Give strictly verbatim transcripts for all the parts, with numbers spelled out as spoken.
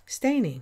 Staining.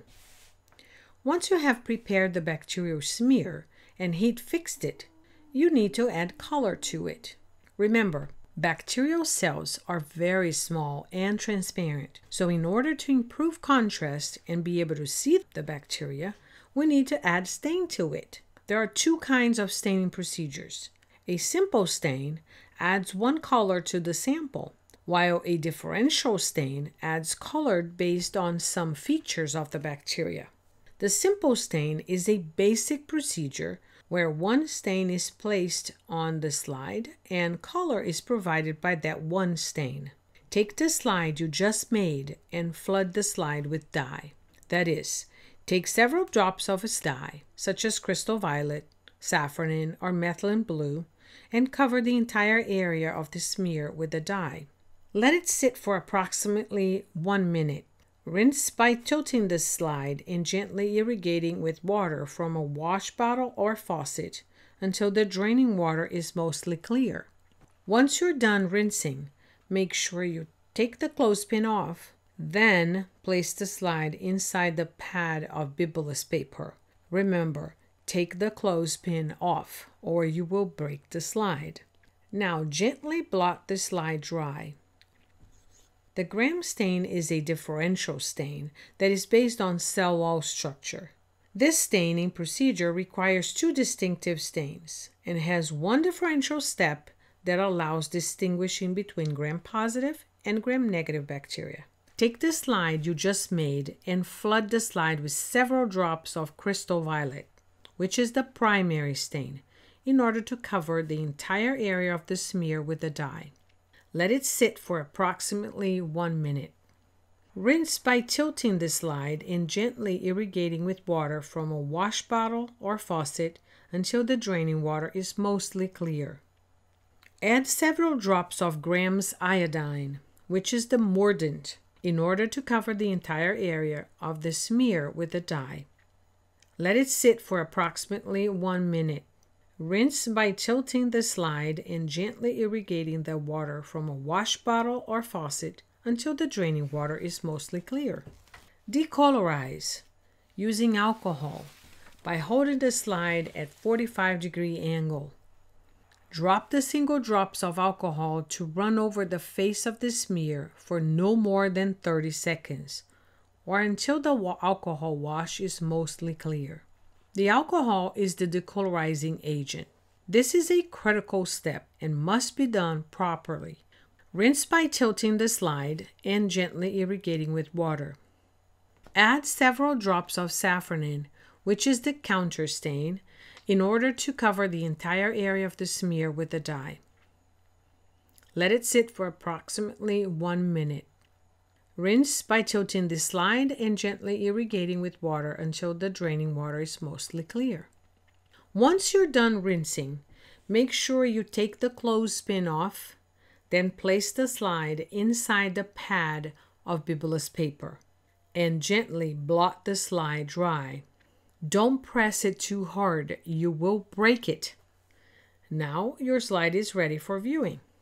Once you have prepared the bacterial smear and heat fixed it, you need to add color to it. Remember, bacterial cells are very small and transparent, so in order to improve contrast and be able to see the bacteria, we need to add stain to it. There are two kinds of staining procedures. A simple stain adds one color to the sample, while a differential stain adds color based on some features of the bacteria. The simple stain is a basic procedure where one stain is placed on the slide and color is provided by that one stain. Take the slide you just made and flood the slide with dye. That is, take several drops of a dye, such as crystal violet, saffronin, or methylene blue, and cover the entire area of the smear with the dye. Let it sit for approximately one minute. Rinse by tilting the slide and gently irrigating with water from a wash bottle or faucet until the draining water is mostly clear. Once you're done rinsing, make sure you take the clothespin off, then place the slide inside the pad of bibulous paper. Remember, take the clothespin off or you will break the slide. Now gently blot the slide dry. The gram stain is a differential stain that is based on cell wall structure. This staining procedure requires two distinctive stains and has one differential step that allows distinguishing between gram-positive and gram-negative bacteria. Take the slide you just made and flood the slide with several drops of crystal violet, which is the primary stain, in order to cover the entire area of the smear with the dye. Let it sit for approximately one minute. Rinse by tilting the slide and gently irrigating with water from a wash bottle or faucet until the draining water is mostly clear. Add several drops of Graham's iodine, which is the mordant, in order to cover the entire area of the smear with the dye. Let it sit for approximately one minute. Rinse by tilting the slide and gently irrigating the water from a wash bottle or faucet until the draining water is mostly clear. Decolorize using alcohol by holding the slide at forty-five degree angle. Drop the single drops of alcohol to run over the face of the smear for no more than thirty seconds, or until the wa- alcohol wash is mostly clear. The alcohol is the decolorizing agent. This is a critical step and must be done properly. Rinse by tilting the slide and gently irrigating with water. Add several drops of saffronin, which is the counter stain, in order to cover the entire area of the smear with the dye. Let it sit for approximately one minute. Rinse by tilting the slide and gently irrigating with water until the draining water is mostly clear. Once you're done rinsing, make sure you take the clothespin off, then place the slide inside the pad of bibulous paper and gently blot the slide dry. Don't press it too hard, you will break it. Now your slide is ready for viewing.